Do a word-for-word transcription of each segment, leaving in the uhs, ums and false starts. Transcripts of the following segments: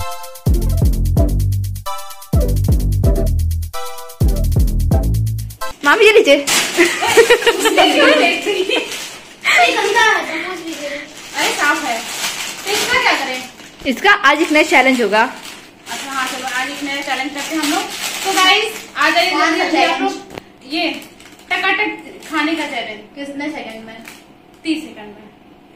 मामी ये लीजिए। अरे साफ है। तो इसका क्या करें? इसका आज एक नया चैलेंज होगा। अच्छा हाँ चलो आज एक नया चैलेंज करते हैं हम लोग। तो गाइस आ जाइए आप लोग। ये टकाटक खाने का चैलेंज कितने सेकंड में? तीस सेकंड में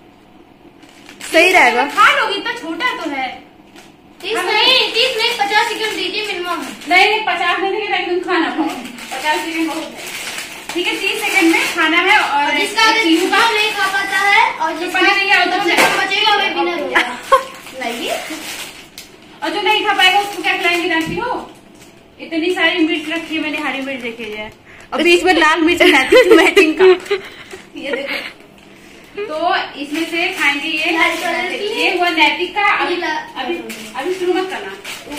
सही रहेगा। खा लोगी, इतना छोटा तो है। तीस नहीं, तीस नहीं, पचास सेकंड दीजिए मिनिमम। नहीं नहीं पचास नहीं देंगे ताकि तुम खाना पाओ। पचास सेकंड बहुत है। ठीक है तीस सेकंड में खाना है। और जिसका काम नहीं खा पाता है और जिसका नहीं आता बचेगा वो विनर हो जाएगा। और जो नहीं खा पाएगा उसको क्या खिलाएंगे जानती हो? इतनी सारी मिर्च रखी है मैंने, हरी मिर्च देखी है और बीच में लाल मिर्च मैचिंग का। ये देखो तो इसमें से खाएंगे ये ये हुआ नैतिक का। अभी अभी अभी शुरू मत करना,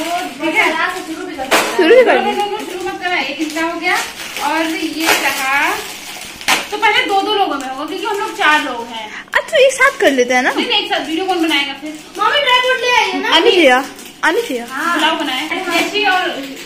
शुरू भी कर शुरू भी कर शुरू मत करना। एक हिस्सा हो गया और ये रहा। तो पहले दो दो लोगों में होगा क्योंकि हम लोग चार लोग हैं। अच्छा एक साथ कर लेते हैं ना। नहीं एक साथ वीडियो कौन बनाएगा फिर? मामी ड्राई फ्रूट ले आइए ना। आनी चाहिए आनी चाहिए। पुलाव बनाए जैसी और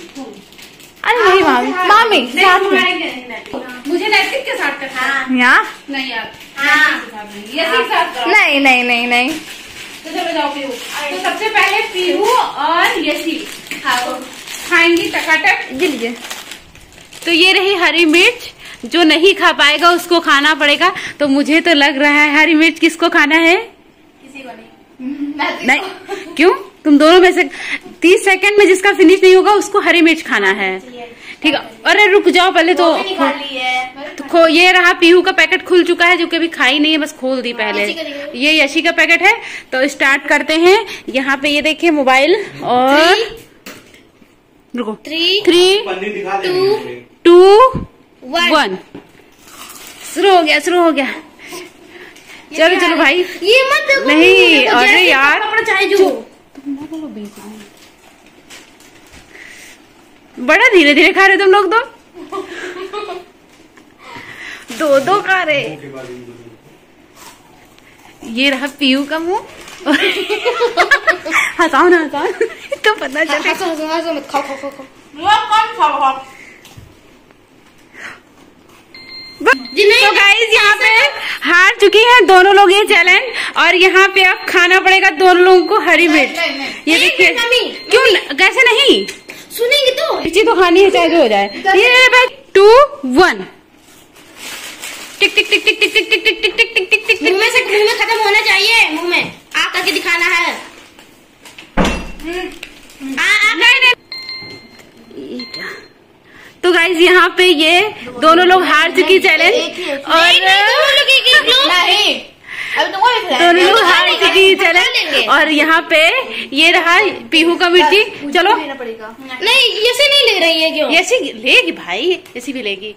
अरे नहीं मामी मामी साथ में मुझे नैतिक के साथ करना यहाँ नहीं यार। ये साथ करो। नहीं नहीं नहीं नहीं। तो चलो जाओ पीहू। तो सबसे पहले पीहू और यसी खाएंगी टकाटक। ये लीजिए। तो ये रही हरी मिर्च। जो नहीं खा पाएगा उसको खाना पड़ेगा। तो मुझे तो लग रहा है हरी मिर्च किसको खाना है? किसी को नहीं। नहीं क्यों? तुम दोनों में से तीस सेकंड में जिसका फिनिश नहीं होगा उसको हरी मिर्च खाना है। ठीक है। अरे रुक जाओ पहले तो, तो खो ये रहा पीहू का पैकेट खुल चुका है जो कि अभी खाई नहीं है, बस खोल दी पहले। ये यशी का पैकेट है। तो स्टार्ट करते हैं। यहाँ पे ये देखिए मोबाइल और रुको three three two two one शुरू हो गया शुरू हो गया। चलो चलो भाई ये मत देखो। नहीं अरे यार चाहे जो बड़ा धीरे धीरे खा रहे तुम लोग तो। दो दो खा रहे। ये रहा पीयू का मुंह। हंसाओ ना हंसाओ तो पता चले। हंसो हंसो हंसो मत खाओ खाओ खाओ। तो गाइस यहाँ पे हार चुकी हैं दोनों लोग ये चैलेंज। और यहाँ पे अब खाना पड़ेगा दोनों लोगों को हरी मिर्च। ये देखिए क्यों कैसे नहीं सुनेंगे तो मिर्ची तो खानी है चाहे जो हो जाए। ये भाई टू वन टिक टिक टिक टिक टिक टिक टिक टिक टिक टिक टिक टिक मुंह में से मुंह में खत्म होना चाहिए। मुंह में आ करके दिखाना है। नहीं नहीं। तो गाइज यहाँ पे ये दोनों लोग हार चुकी चैलेंज और दोनों लोग हार चुकी चैलेंज। और यहाँ पे ये रहा पीहू का मिर्ची। चलो नहीं ऐसे नहीं ले रही है क्यों? ऐसी लेगी भाई ऐसी भी लेगी।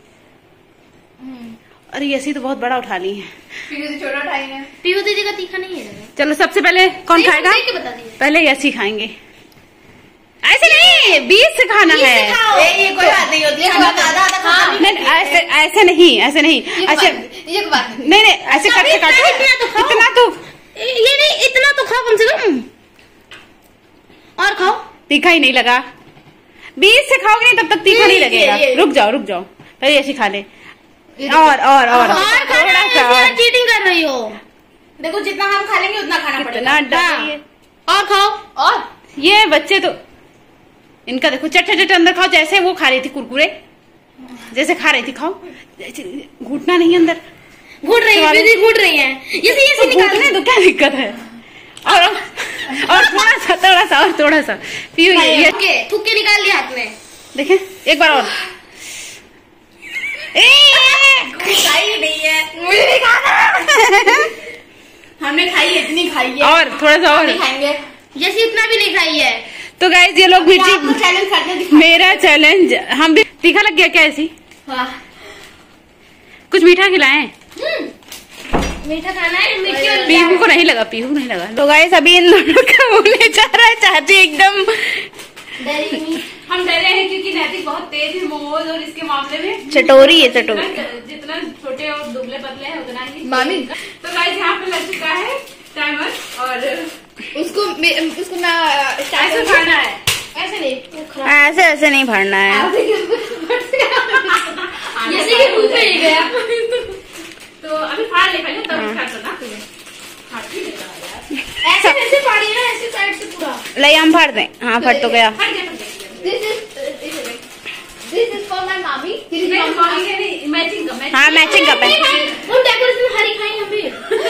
अरे ऐसी तो बहुत बड़ा उठा ली है। छोटा उठाई है। पीहू दीदी का तीखा नहीं है। चलो सबसे पहले कौन खाएगा? पहले ऐसी खाएंगे। ऐसे नहीं बीस से खाना है। ये कोई बात नहीं होती है। नहीं ऐसे ऐसे नहीं ऐसे नहीं ऐसे ये बात नहीं नहीं ऐसे काटो काटो इतना तो ये नहीं इतना तो खाओ कम से कम और खाओ। तीखा ही नहीं लगा। बीस से खाओगे नहीं तब तक तीखा नहीं लगेगा। रुक जाओ रुक जाओ पहले ऐसे खा ले। और और और थोड़ा सा चीटिंग कर रही हो। देखो जितना हम खा लेंगे उतना खाना पड़ेगा। और खाओ। और ये बच्चे तो इनका देखो चट चट अंदर खाओ। जैसे वो खा रही थी कुरकुरे जैसे खा रही थी खाओ। घुटना नहीं अंदर घुट रही है दीदी घुट रही है। ये ये घुटने तो क्या दिक्कत है? और और थोड़ा सा थोड़ा सा और थोड़ा सा पियो। ये थूक के निकाल लिया हाथ में। देखे एक बार और। खाई नहीं है मुझे नहीं खाना। हमने खाई है इतनी खाई है और थोड़ा सा और खाएंगे। जैसे इतना भी नहीं खाई है। तो गाइस ये लोग मिर्ची चैलेंज करते मेरा चैलेंज हम भी तीखा लग गया क्या? ऐसी कुछ मीठा खिलाएं। मीठा खाना है। मीठे पीहू को नहीं लगा पीहू नहीं लगा। तो गाइस अभी इन लोगों का मुंह ले जा रहा है। चाहती एकदम हम डरे हैं क्योंकि नैतिक बहुत तेज है मोमोज और इसके मामले में चटोरी है चटोरी। जितना छोटे और दुबले पतले हैं उतना ही मामी। तो गाइस यहाँ पे लग चुका है टाइमर और उसको उसको मैं ऐसे खाना है, ऐसे नहीं, ऐसे ऐसे नहीं भरना है। जैसे कि मुंह पे ही गया। तो अभी फाड़ ले पहले, तब खा सकता तुम्हें। खाती नहीं यार, ऐसे ऐसे फाड़ी ना, ऐसे साइड से पूरा। ले हम भर दें। हाँ फट तो गया। फट गया, फट गया। This is this is for my mommy. This is नहीं, for मम्मी के नहीं, मैचिंग का, मैचिंग। हाँ मैचिंग का पेन। वो डेकोरेशन में हरी खाई हम भी।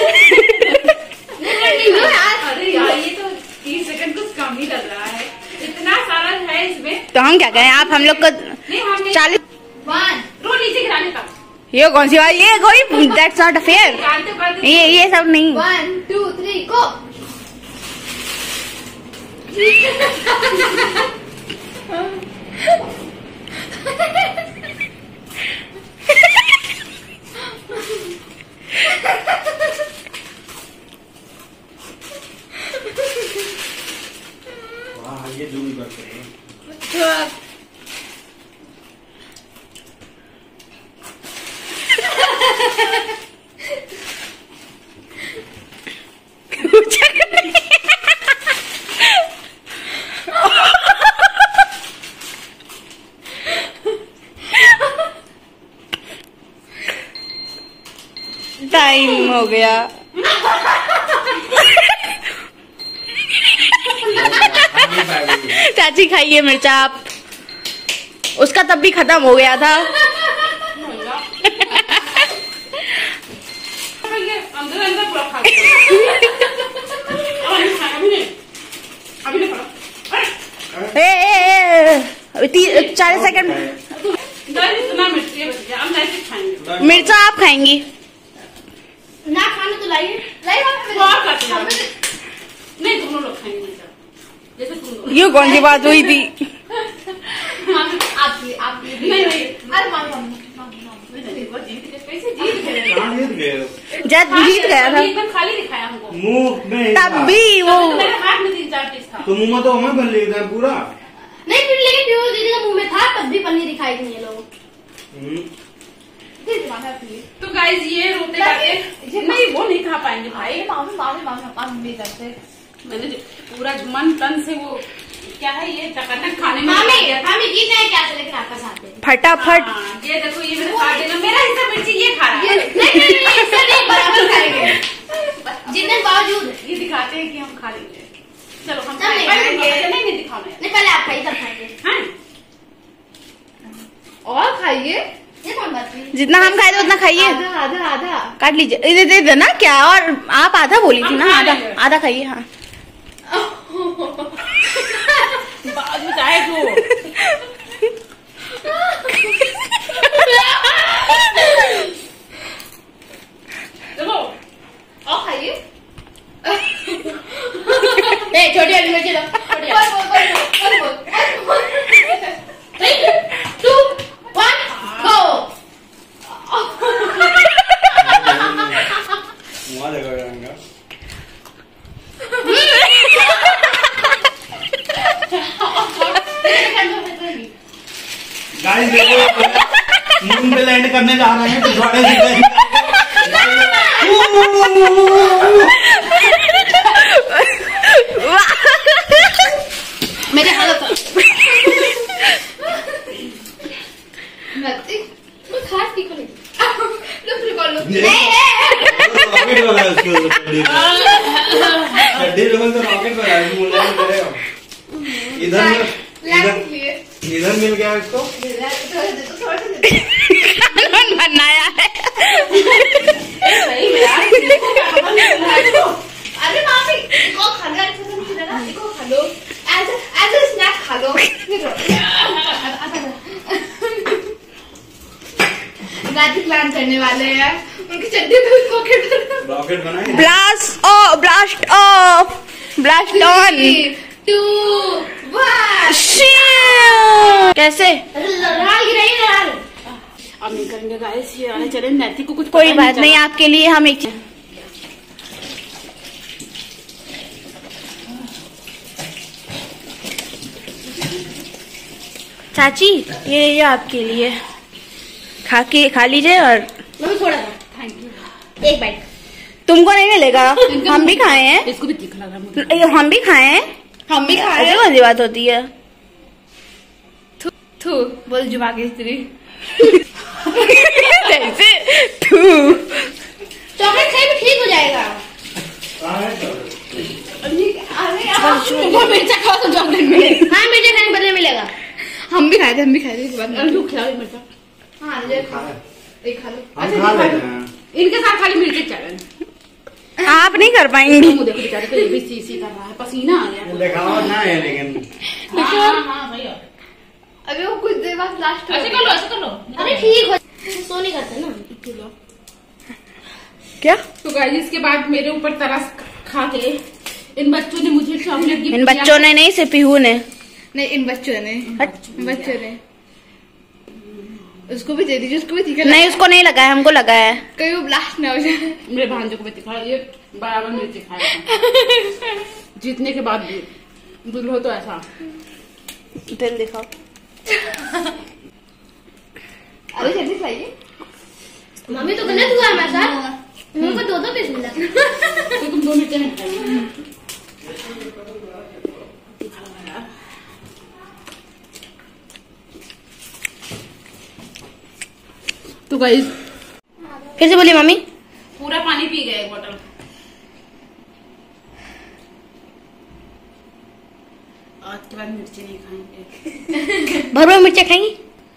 नहीं नहीं नहीं यार। अरे यार ये तो तीस सेकंड कुछ कम ही लग रहा है, इतना सारा है इसमें। तो हम क्या करें, आप हम लोग को नहीं हमने चालीस। One. रो नीचे गिराने का। ये कौन सी बात, ये कोई दैट्स नॉट फेयर। जानते पड़ते ये ये सब नहीं। One, two, three, go. वाह ये जूम करते हैं। टाइम हो गया। चाची खाइए मिर्चा आप, उसका तब भी खत्म हो गया था। अंदर अंदर पूरा खा गया। अभी खाना भी नहीं, अभी नहीं खाना। ए, ए, ए, चालीस सेकंड। इतना मिर्ची बच गया, अब नहीं खाएंगे। मिर्चा आप खाएंगी? ना खाने तो लाइए, लाइए तो और काट लो। नहीं दोनों लोग खाएंगे मिर्चा, जैसे तुम लोग। ये कौन सी बात हुई थी? आप आप नहीं नहीं, अरे मामी मामी वो जीत गए, कैसे जीत गए? कहाँ जीत गए? जब जीत गया था एकदम खाली दिखाया हमको। मुंह में तब भी वो। तो मेरे हाथ में तीन चार पीस था। तो मुंह में तो हमें बन लेता है पूरा। नहीं फिर लेकिन फिर दीदी का मुंह में था, तब भी पन्नी दिखाई नहीं ये लोग। हम्म। तो गाइस ये रोते गाते नहीं, वो नहीं खा पाएंगे भाई। मामी मामी मामी मामी करते। मैंने जो पूरा मन तन से वो क्या है ये चकनक खाने में मामी लगा दिया था। मामी जीत है क्या, लेकिन आपका साथ है। फटाफट। हाँ, ये देखो ये मेरे खा देना, मेरा हिस्सा मिर्ची ये खा रहा ये है। नहीं नहीं नहीं इससे नहीं, बराबर खाएंगे जितने बावजूद। ये दिखाते हैं कि हम खा लेंगे। चलो हम चल, नहीं, खाएंगे। नहीं, नहीं नहीं दिखाओ नहीं। नहीं पहले आप खाइए तब खाएंगे। हाँ और खाइए, ये कौन बात हुई? जितना हम खाए थे उतना खाइए। आधा आधा आधा। काट लीजिए। इधर दे देना क्या, और आप आधा बोली थी ना, आधा आधा खाइए। हाँ बाद में चाहे तो देखो और खाइए। ए छोटी वाली मिर्ची लो, छोटी वाली। बोल बोल बोल बोल बोल। Three two one go. वहाँ देखो जाएगा। गाइस देखो मून पे लैंड करने जा रहे हैं, पिछवाड़े से लैंड मेरे हालत नती मैं खास की कोनी लो फिर कॉल लो। नहीं रॉकेट वाला है उसके ऊपर चड्डी लोगों तो रॉकेट वाला है, मून लैंड करेगा। इधर इधर इधर मिल गया इसको। कानून बनाया है। सही में यार। अरे मामी इसको खा लो, अच्छे से नहीं खिलाना, इसको खा लो एज एज अ स्नैक खा लो। मैजिक प्लान करने वाले हैं, उनकी चड्डी पे रॉकेट रॉकेट बनाए। Blast off, blast off, blast on. Two one. कैसे? लाल गिराई लाल। अब नहीं करेंगे गाइस, ये आने चले नैतिक को कुछ कोई बात नहीं, आपके लिए हम एक चीज। चाची ये ये आपके लिए, खा के खा लीजिए। और मम्मी थोड़ा सा, थैंक यू। एक बाइट। तुमको नहीं मिलेगा, हम भी खाए हैं। इसको भी तीखा लग रहा है मुझे। हम भी खाए हैं, हम भी खा ऐसे कौन सी बात होती है? थू बोल जुबा की स्त्री। ऐसे तू चॉकलेट खाए भी ठीक हो जाएगा। मिर्चा खाओ तो चॉकलेट मिले। हाँ मिर्चा खाने बदले मिलेगा। हम भी खाए थे हम भी खाए थे खिलाओ मिर्चा। हाँ एक खा लो। अच्छा इनके साथ खाली मिर्ची चैलेंज आप नहीं कर पाएंगी। देखो बेचारे को ये भी सी सी कर रहा है, पसीना आ गया। दिखावा ना है लेकिन हाँ हाँ भैया अभी वो कुछ देर बाद लास्ट ऐसे कर लो ऐसे कर लो। अरे ठीक हो सो नहीं करते ना। क्या? तो गाइस इसके बाद मेरे ऊपर तरस खा के इन बच्चों ने मुझे चॉकलेट गिफ्ट इन बच्चों ने नहीं, सिर्फ पीहू ने। नहीं इन बच्चों ने बच्चों ने उसको भी दे दीजिए, उसको भी दिखा। नहीं उसको नहीं लगा है, हमको लगा है। कहीं वो ब्लास्ट ना हो जाए। मेरे भांजों को भी दिखा, ये बराबर मिर्ची खाया जीतने के बाद भी दुल्हो तो ऐसा दिल दिखाओ। अरे जल्दी खाइए। मम्मी तो गलत हुआ हमारे साथ, मुझको दो दो पीस मिला। तो तुम दो मिर्ची नहीं खाई। तो गाइस कैसे बोली मम्मी? पूरा पानी पी गए एक बोतल। आज के बाद मिर्ची नहीं खाएंगे। भर भर मिर्चा खाएंगी?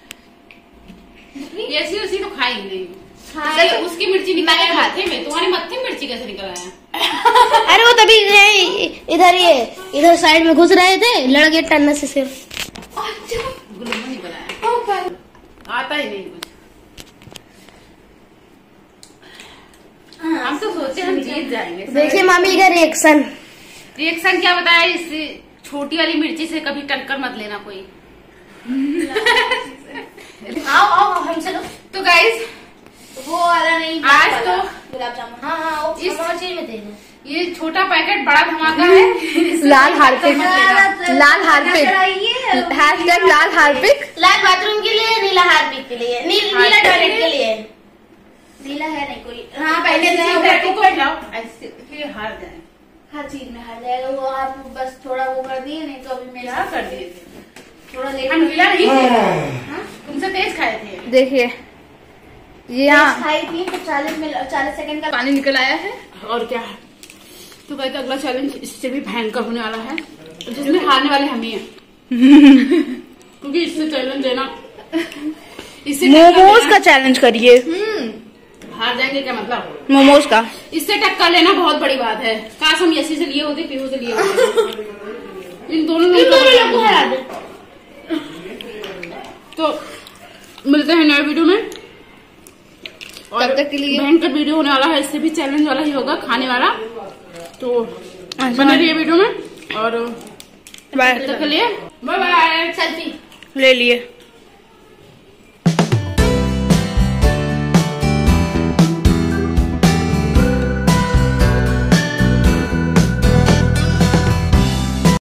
ऐसी उसी तो खाई नहीं। हाँ, उसकी मिर्ची निकल आया मत्थे में, तुम्हारे मत्थे में मिर्ची कैसे निकल आया? अरे वो तभी इधर ये इधर साइड में घुस रहे थे, लड़ गए टन्ना से सिर। गुलम्बा निकल आया, आता ही नहीं कुछ। हम तो सोचे हम जीत जाएंगे। देखिए मामी का रिएक्शन। रिएक्शन क्या बताया? इससे छोटी वाली मिर्ची से कभी टक्कर मत लेना कोई। आओ आओ हम चलो। तो गाइस वो वाला नहीं, आज तो गुलाब जामुन। हाँ हाँ इस चीज में थे। ये छोटा पैकेट बड़ा धमाका है। लाल हार्पिक, लाल हार्पिक, हैशटैग लाल हार्पिक। लाल बाथरूम के लिए, नीला हार्पिक के लिए, नी, नीला टॉयलेट के लिए। नीला है नहीं कोई। हाँ पहले ऐसे फिर हार जाए, हर चीज में हार जाएगा वो। आप बस थोड़ा वो कर दिए, नहीं तो अभी मैं क्या कर दिए थे? थोड़ा लेट। हम मिला नहीं थे, तुमसे तेज खाए थे। देखिए ये यहाँ खाई थी तो चालीस मिनट चालीस सेकंड का पानी निकल आया है। और क्या है तो कहते अगला चैलेंज इससे भी भयंकर होने वाला है, जिसमें हारने वाले हम ही हैं। क्योंकि इससे चैलेंज देना, इससे मोमोज का चैलेंज करिए। हार जाएंगे क्या मतलब? मोमोज का इससे टक्कर लेना बहुत बड़ी बात है। काश हम यसी से लिए होते, पीहू से लिए होते। इन दोनों लोगों को हरा दे। तो मिलते हैं नए वीडियो में, और तब तक के लिए भयंकर वीडियो होने वाला है। इससे भी चैलेंज वाला ही होगा, खाने वाला। तो बने रहिए वीडियो में, और तब तक के लिए बाय बाय। सेल्फी ले लिए।